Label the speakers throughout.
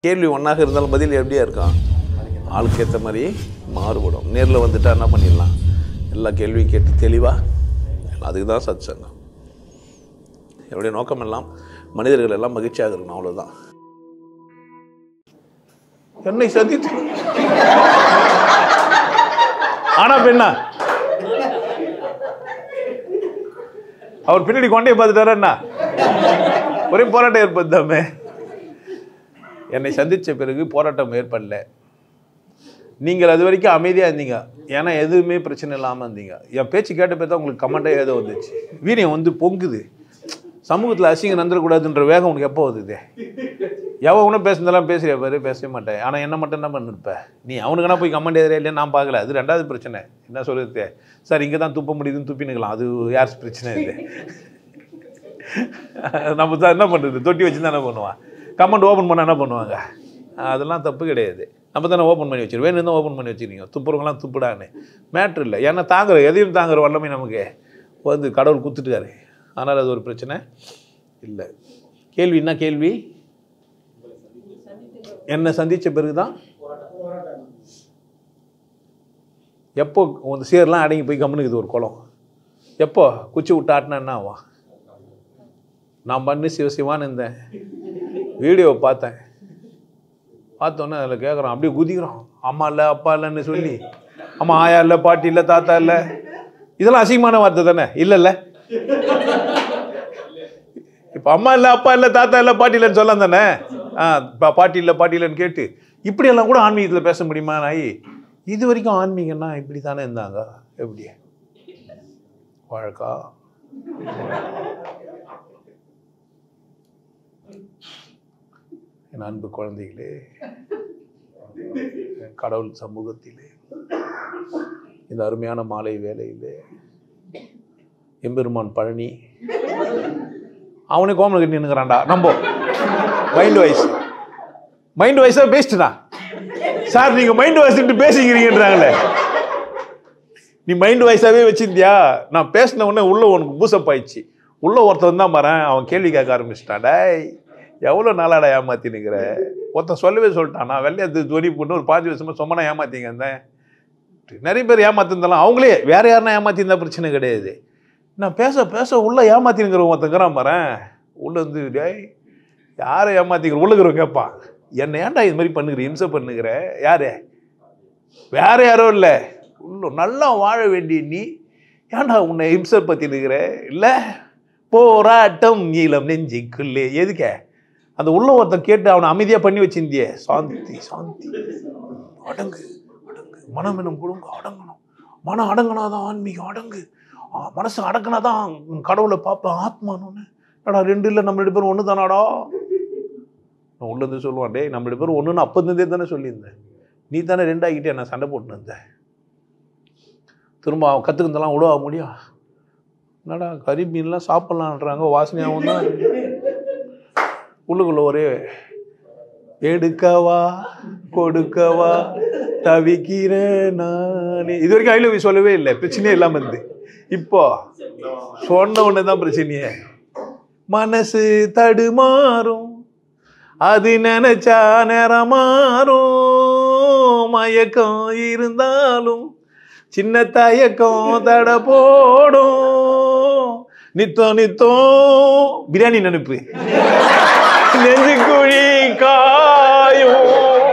Speaker 1: கேள்வி ஒன்றாக இருந்தாலும் பதில் எப்படியா இருக்கும்? ஆளுக்கு ஏற்ற மாதிரி மாறுபடும். நேரில் வந்துட்டா என்ன பண்ணிடலாம்? எல்லா கேள்வியும் கேட்டு தெளிவாக, அதுக்கு தான் சத் சங்கம். என்னுடைய நோக்கம் எல்லாம் மனிதர்கள் எல்லாம் மகிழ்ச்சியாக இருக்கணும், அவ்வளோதான். என்னை சந்தித்து ஆனா பெண்ணா அவர் பின்னாடி கொண்டே பார்த்துட்டாரா என்ன? ஒரே போராட்டம் ஏற்படுத்தாமே. என்னை சந்தித்த பிறகு போராட்டம் ஏற்படல. நீங்கள் அது வரைக்கும் அமைதியாக இருந்தீங்க, ஏன்னா எதுவுமே பிரச்சனை இல்லாமல் இருந்தீங்க. என் பேச்சு கேட்ட பேர் தான் உங்களுக்கு கமெண்டாக ஏதோ வந்துச்சு. வீரியம் வந்து பொங்குது. சமூகத்தில் அசிங்கம் நடந்துடக்கூடாதுன்ற வேகம் உனக்கு எப்போ வருது? எவனும் பேசுனதெல்லாம் பேசுறியா பாரு? பேசவே மாட்டேன். ஆனால் என்ன மட்டும் என்ன பண்ணிருப்ப நீ? அவனுக்குன்னா போய் கமெண்ட் எதிரே இல்லையா நான் பார்க்கல. அது ரெண்டாவது பிரச்சனை. என்ன சொல்லுறது சார், இங்கே தான் துப்ப முடியுதுன்னு துப்பினுக்கலாம். அது யார் பிரச்சனை இல்லை. நம்ம தான் என்ன பண்ணுறது? தொட்டி வச்சு தான் என்ன பண்ணுவான்? கமெண்ட் ஓப்பன் பண்ணால் என்ன பண்ணுவாங்க? அதெல்லாம் தப்பு கிடையாது. நம்ம தானே ஓப்பன் பண்ணி வச்சிருவோம். வேணும் தான் ஓப்பன் பண்ணி வச்சுருக்கீங்க. துப்புறவங்களாம் துப்புடான்னு மேட்ரு இல்லை. ஏன்னா தாங்குற எதையும் தாங்குற வல்லமை நமக்கு வந்து கடவுள் கொடுத்துட்டாரு. ஆனால் அது ஒரு பிரச்சனை இல்லை. கேள்வி என்ன கேள்வி? என்னை சந்தித்த பிறகு தான் எப்போ உங்கள் சேர்லாம் அடங்கி போய் கம்முனுக்குது ஒரு குளம்? எப்போ குச்சி விட்டு ஆட்டினா என்ன ஆகும்? நான் பண்ணி சிவசிவான்னு இருந்தேன். வீடியோவை பார்த்தோன்னே அதில் கேட்குறான், அப்படியே குதிக்கிறான். அம்மா இல்லை அப்பா இல்லைன்னு சொல்லி, அம்மா ஆயா இல்லை பாட்டி இல்லை தாத்தா இல்லை. இதெல்லாம் அசிங்கமான வார்த்தை தானே? இல்லைல்ல, இப்போ அம்மா இல்லை அப்பா இல்லை தாத்தா இல்லை பாட்டி இல்லைன்னு சொல்லலாம் தானே? பாட்டி இல்லை பாட்டி இல்லைன்னு கேட்டு இப்படியெல்லாம் கூட ஆன்மீகத்தில் பேச முடியுமா? நாய் இது வரைக்கும் ஆன்மீகம்னா இப்படி தானே இருந்தாங்க. எப்படி வழக்கா? என் அன்பு குழந்தைகளே, கடவுள் சமூகத்திலே இந்த அருமையான மாலை வேலையிலே எம்பெருமான் பழனி அவனே கோமலை கட்டி நின்னுக்கிறான்டா. நம்ம மைண்ட் வைஸாக பேசிட்டுனா சார், நீங்கள் மைண்ட் வாய்ஸ்ட்டு பேசிக்கிறீங்கன்றாங்களே. நீ மைண்ட் வாய்ஸாகவே வச்சிருந்தியா? நான் பேசின உடனே உள்ள உனக்கு பூசப் ஆயிடுச்சு. உள்ள ஒருத்தன் தான் பாறேன், அவன் கேள்வி கேட்க ஆரம்பிச்சிட்டான்டா. எவ்வளோ நாளாடா ஏமாத்தினுக்கிற? ஒருத்தன் சொல்லவே சொல்லிட்டான், நான் வெள்ளையத்து துணி போட்டு ஒரு 5 வருஷமா சொம்மனா ஏமாத்திங்க இருந்தேன். நிறைய பேர் ஏமாத்திருந்தாலும் அவங்களே வேற யாருன்னா ஏமாத்திருந்தா பிரச்சனை கிடையாது. நான் பேச உள்ள ஏமாத்தினுங்கிற ஒருத்தங்கிறான் பாறேன். உள்ள வந்து டேய் யாரை ஏமாத்திக்கிற உள்ளுக்கிறவங்க கேட்பான், என்னை ஏன்டா இது மாதிரி பண்ணுகிற, இம்சை பண்ணுகிற? யாரு? வேற யாரோ இல்லை, உள்ள நல்லா வாழ வேண்டிய நீ ஏன்டா உன்னை இம்சை பற்றினுக்கிற? இல்லை போராட்டம் நீளம் நெஞ்சிக்குள்ளே. எதுக்க அந்த உள்ள ஒருத்தன் கேட்டு அவனை அமைதியாக பண்ணி வச்சிருந்தியே. சாந்தி சாந்தி, அடங்கு அடங்கு, மனம் என்னும் கொடுங்க அடங்கணும். மனம் அடங்கினாதான் ஆன்மீகம். அடங்கு, மனசு அடங்கினாதான் கடவுளை பார்ப்பேன் ஆத்மானு. ஏடா 2 இல்லை, நம்ம 2 பேரும் ஒன்று தானாடா? நான் உள்ளது சொல்லுவான், டே நம்ம 2 பேரும் ஒன்றுன்னு அப்போதே தானே சொல்லியிருந்தேன். நீ தானே 2 ஆகிட்டே நான் சண்டை போட்டுன்னு இருந்தேன். திரும்ப அவன் கற்றுக்கிறதெல்லாம் விடவா முடியும்? என்னடா கறி மீன்லாம் சாப்பிட்லான்றாங்க, வாசனையாகவும் தான். உள்ளுக்குள்ள ஒரே எடுக்கவா கொடுக்கவா தவிக்கிறேன் நானே. இது வரைக்கும் ஐ லவ் யூ சொல்லவே இல்லை, பிரச்சனையே இல்லாமல் இருந்து. இப்போ சொன்ன உடனே தான் பிரச்சனையே. மனசு தடுமாறும், அது நினைச்சா நேரம் மாறும். மயக்கம் இருந்தாலும் சின்ன தயக்கம் தட போடும். நித்தம் பிரியாணி நினைப்பு நெஞ்சு குழி காயும்.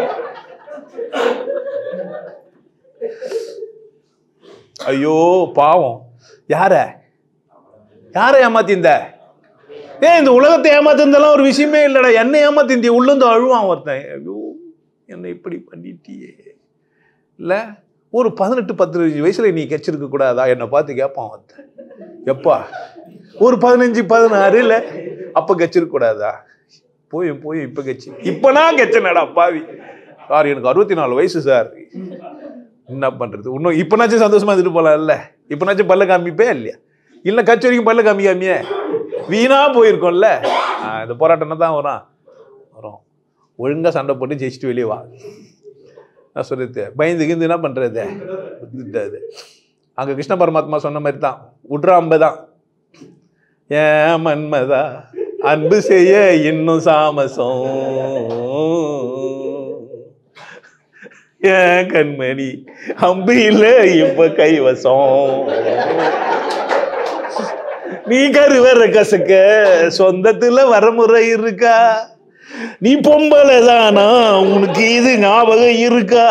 Speaker 1: ஐயோ பாவம், யார ஏமாத்திருந்த? இந்த உலகத்தை ஏமாத்திருந்தாலும் ஒரு விஷயமே இல்லடா. என்னை ஏமாத்திருந்திய உள்ளந்து அழுவான் ஒருத்தன். ஐயோ என்னை இப்படி பண்ணிட்டியே. இல்ல ஒரு 18-10 வயசுல நீ கெச்சிருக்க கூடாதா? என்னை பார்த்து கேட்பான் ஒருத்தன். எப்பா ஒரு 15-16 இல்லை, அப்ப கெச்சிருக்க கூடாதா? போய் இப்ப கெச்சு. இப்ப நான் கெச்சனடா பாவி. சார் எனக்கு 64 வயசு சார். என்ன பண்றது? இன்னும் இப்பனாச்சும் சந்தோஷமா இருந்துட்டு போலாம் இல்ல? இப்பனாச்சும் பல்ல காமிப்பே இல்லையா? இல்லை கட்சி வரைக்கும் பல்ல காமிக்காமியே வீணா போயிருக்கோம்ல. இந்த போராட்டம்னா தான் வரும். ஒழுங்கா சண்டை போட்டு ஜெயிச்சுட்டு வெளியே வா. நான் சொல்லிட்டு பயந்துக்கு என்ன பண்றது? அங்க கிருஷ்ண பரமாத்மா சொன்ன மாதிரி தான், உட்ராம்ப தான். ஏன் மன்மதா அன்பு செய்ய இன்னும் சாமசம் ஏன் கண்மணி அம்பு இல்ல இப்ப கைவசம் நீ கருவற கசக்க சொந்தத்துல வரமுறை இருக்கா நீ பொம்பளை தானா உனக்கு இது ஞாபகம் இருக்கா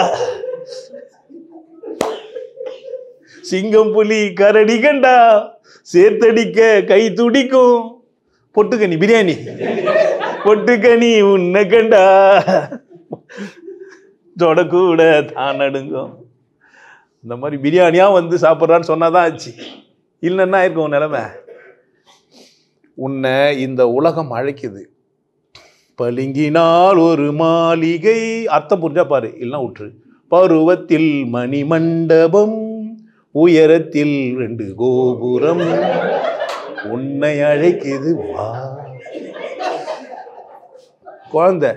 Speaker 1: சிங்கம் புலி கரடி கண்டா சேர்த்தடிக்க கை துடிக்கும் பொட்டுக்கனி பிரியாணி பொட்டுக்கனி உன்னை கண்டா ஜோட கூட தான் நடுங்கும். இந்த மாதிரி பிரியாணியா வந்து சாப்பிட்றான்னு சொன்னாதான் ஆச்சு. இல்லைன்னா இருக்கும் நிலைமை. உன்னை இந்த உலகம் அழைக்குது. பளிங்கினால் ஒரு மாளிகை அர்த்தம் புரிஞ்சா பாரு, இல்லைன்னா விட்டுரு. பருவத்தில் மணி மண்டபம் உயரத்தில் 2 கோபுரம் உன்னை அழைக்குது வா. குழந்தை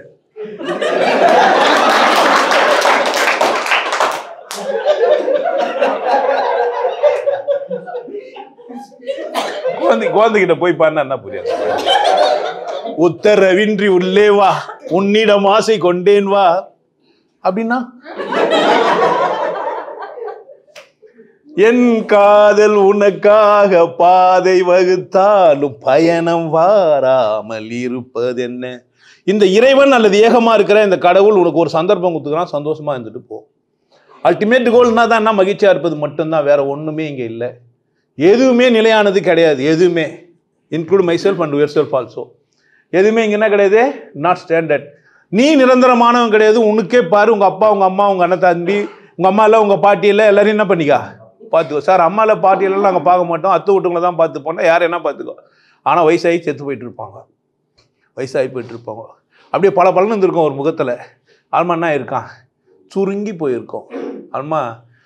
Speaker 1: குழந்தைகிட்ட போய் பாருன்னா என்ன புரியாது. உத்தரவின்றி உள்ளே வா உன்னிடம் ஆசை கொண்டேன் வா அப்படின்னா என் காதல் உனக்காக பாதை வகுத்தாலும் பயணம் வாராமல் இருப்பது என்ன. இந்த இறைவன் அல்லது ஏகமா இருக்கிற இந்த கடவுள் உனக்கு ஒரு சந்தர்ப்பம் கொடுத்துக்கிறான், சந்தோஷமா இருந்துட்டு போ. அல்டிமேட் கோல்னா தான் என்ன, மகிழ்ச்சியா இருப்பது மட்டும்தான், வேற ஒண்ணுமே இங்க இல்லை. எதுவுமே நிலையானது கிடையாது. எதுவுமே include myself and yourself also. எதுவுமே இங்க என்ன கிடையாது, நாட் ஸ்டாண்டர்ட். நீ நிரந்தரமானவன் கிடையாது. உனக்கே பாரு, உங்க அப்பா உங்க அம்மா உங்க அண்ணன் தம்பி உங்க அம்மா இல்லை உங்க பாட்டி இல்லை எல்லாரையும் என்ன பண்ணிக்கா பார்த்துக்கோ. சார் அம்மாவில் பாட்டியெல்லாம் நாங்கள் பார்க்க மாட்டோம், அத்து வீட்டுங்களை தான் பார்த்து போனால் யார் என்ன பார்த்துக்கோ. ஆனால் வயசாகி செத்து போயிட்டு இருப்பாங்க, வயசாகி போயிட்டு இருப்பாங்க. அப்படியே பல பலன்னு இருந்திருக்கும் ஒரு முகத்தில். ஆல்மா என்ன இருக்கான், சுருங்கி போயிருக்கோம். ஆல்மா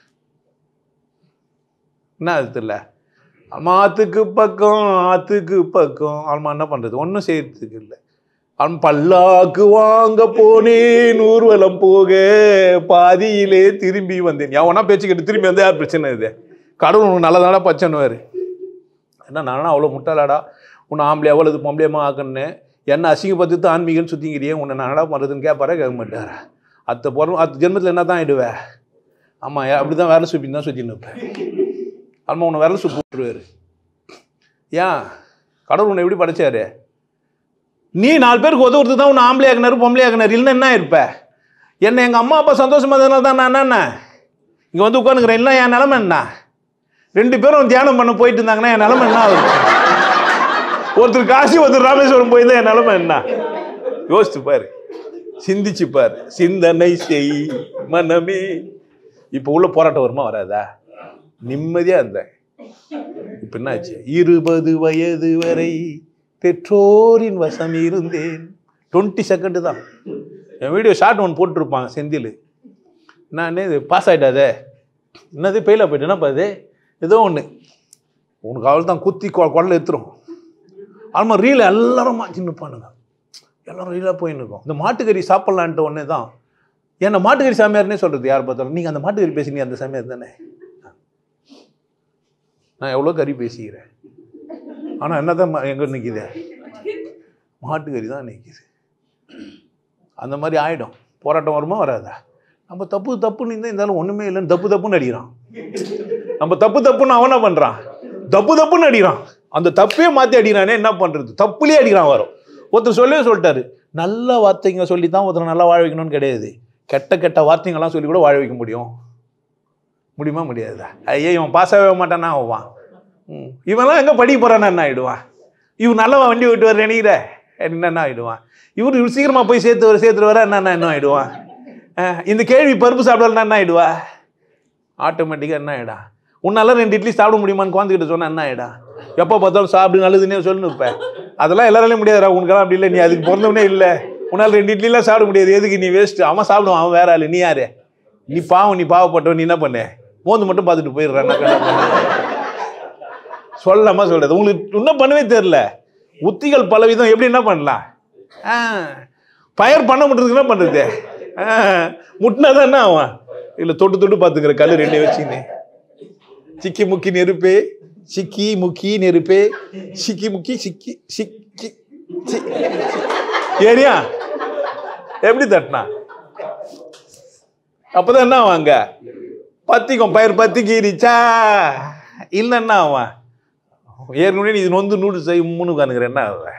Speaker 1: என்ன அது தெரியல. ஆல்மா ஆற்றுக்கு பக்கம் ஆல்மா என்ன பண்ணுறது, ஒன்றும் செய்யறதுக்கு இல்லை. அவன் பல்லாக்கு வாங்க போனேன் ஊர்வலம் போக பாதியிலே திரும்பி வந்தேன். எவனா பேச்சுக்கிட்டு திரும்பி வந்து யார் பிரச்சனை இது, கடவுள் உனக்கு நல்லதாடா பச்சனுவார். என்ன நானா அவ்வளோ முட்டாளாடா, உன்னை ஆம்பளை எவ்வளவு பொம்பளையமா ஆக்கணுன்னு என்ன அசிங்கப்பத்து ஆன்மீகன்னு சுற்றிங்கிறியே, உன்னை நானடா பண்ணுறதுன்னு கேட்பாரா கேட்க மாட்டார். அடுத்த ஜென்மத்தில் என்ன தான் ஆயிடுவேன். ஆமாம் அப்படி தான் வேலை சுப்பின்னு தான் சுற்றின்னு இருப்பேன். ஆமாம் உன்னை வேலை சுப்பி விட்டுருவார். ஏன் கடவுள் உன்னை எப்படி படைச்சாரு, நீ 4 பேருக்கு உதவுறது தான் உன்னை ஆம்பளை ஆக்கினாரு பொம்பளை ஆக்கினார். இல்லைன்னா என்ன இருப்ப. என்னை எங்கள் அம்மா அப்பா சந்தோஷமா இருந்ததுனால தான் நான் என்ன இங்கே வந்து உட்காந்துக்கிறேன். இல்லை என் நிலமை என்ன, 2 பேரும் தியானம் பண்ண போயிட்டு இருந்தாங்கன்னா என் நிலமை என்ன ஆகுது. ஒருத்தர் காசி ஒருத்தர் ராமேஸ்வரம் போயிருந்தா என் நிலமை என்ன. யோசிச்சு பாரு, சிந்திச்சு பாரு, சிந்தனை செய் மனமே. இப்போ உள்ள போராட்டம் வருமா வராதா, நிம்மதியாக இருந்தேன். இப்போ என்ன ஆச்சு, 20 வயது வரை பெற்றோரின் வசம் இருந்தேன். 20 செகண்ட் தான் என் வீடியோ ஷார்ட் ஒன்று போட்டுருப்பாங்க செந்தில். நான் இது பாஸ் ஆகிட்டாதே, என்னது பெயிலாக போயிட்டு என்னப்பா இது, ஏதோ ஒன்று உனக்கு அவள் தான் குத்தி குடல எடுத்துரும். ஆமாம் ரீல் எல்லாரும் மாற்றின்னு இருப்பானுங்க, எல்லாரும் ரீலாக போயின்னு இருக்கோம். இந்த மாட்டுக்கறி சாப்பிட்லான்ட்டு ஒன்றே தான் என்னை மாட்டுக்கறி சாமியார்னே சொல்கிறது யார் பார்த்தாலும். நீங்கள் அந்த மாட்டுக்கறி பேசுனீங்க அந்த சாமியார் தானே. நான் எவ்வளோ கறி பேசிக்கிறேன், ஆனால் என்ன தான் எங்கே நிற்கிது, மாட்டுக்கறி தான் நிற்கிது. அந்த மாதிரி ஆகிடும். போராட்டம் வருமா வராதா. நம்ம தப்புன்னு இருந்தாலும் ஒன்றுமே இல்லைன்னு தப்புன்னு அடிக்கிறான். நம்ம தப்புன்னு அவன் என்ன பண்ணுறான், தப்புன்னு அடிக்கிறான். அந்த தப்பே மாற்றி அடிக்கிறானே, என்ன பண்ணுறது, தப்புலேயே அடிக்கிறான். வரும் ஒருத்தர் சொல்லிட்டாரு, நல்ல வார்த்தைங்க சொல்லி தான் ஒருத்தர் நல்லா வாழ வைக்கணும்னு கிடையாது. கெட்ட வார்த்தைங்கள்லாம் சொல்லி கூட வாழ வைக்க முடியுமா முடியாதா. ஐயா இவன் பாஸ் ஆக மாட்டானா ஆவான். இவன்லாம் எங்கே படிக்க போகிறான்னா என்ன ஆகிடுவான். இவன் நல்லவா வண்டி விட்டு வர நினைக்கிற என்ன ஆகிடுவான். இவர் சீக்கிரமாக போய் சேர்த்து வர என்ன ஆகிடுவான். இந்த கேள்வி பருப்பு சாப்பிடலாம் என்ன ஆகிடுவா, ஆட்டோமேட்டிக்காக என்ன ஆகிடா. உன்னால 2 இட்லி சாப்பிட முடியுமான்னு குழந்தைகிட்ட சொன்னால் என்ன ஆகிடா. எப்போ பார்த்தாலும் சாப்பிடு நல்லதுன்னே சொல்லணும். இப்போ அதெல்லாம் எல்லாராலையும் முடியாதுடா, உனக்கெல்லாம் அப்படி இல்லை, நீ அதுக்கு பிறந்தவனே இல்லை, உன்னால் 2 இட்லிலாம் சாப்பிட முடியாது, எதுக்கு நீ வேஸ்ட்டு. அவன் சாப்பிடுவான், அவன் வேற ஆள், நீ யாரு, நீ பாவம், நீ பாவப்பட்டவன், நீ என்ன பண்ண மோந்து மட்டும் பார்த்துட்டு போயிடுறான். சொல்லாம சொல்றது உங்களுக்கு இன்னும் பண்ணவே தெரியல. உத்திகள் பலவிதம், எப்படி என்ன பண்ணலாம். பயர் பண்ண முடியறதுக்கு என்ன பண்றது, முட்டினாதான் என்ன ஆவான். இல்லை தொட்டு பார்த்துக்கிற கல் 2 வச்சுன்னு சிக்கி முக்கி நெருப்பே ஏரியா எப்படி தட்டினா? அப்பதான் என்ன வாங்க பத்திக்கும் பயிர் பத்திக்கிச்சா இல்லைன்னா அவன் ஏற்கனவே இது நொந்து நூடு செய்ய முன்னு காணுங்கிற என்ன ஆகுவேன்.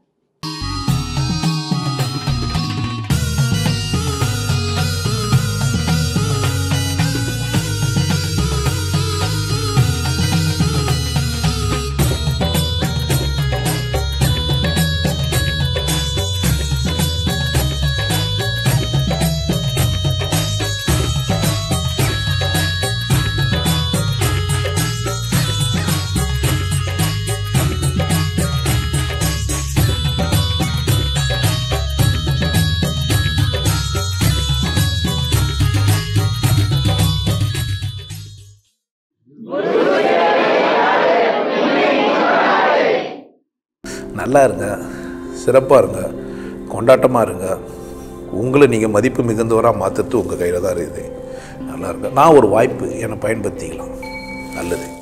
Speaker 2: நல்லா இருங்க, சிறப்பாக இருங்க, கொண்டாட்டமாக இருங்க. உங்களை நீங்கள் மதிப்பு மிகுந்தவராக மாற்றுறது உங்கள் கையில் தான் இருக்குது. நல்லா இருங்க. நான் ஒரு வாய்ப்பு என்னை பயன்படுத்திக்கலாம். நல்லது.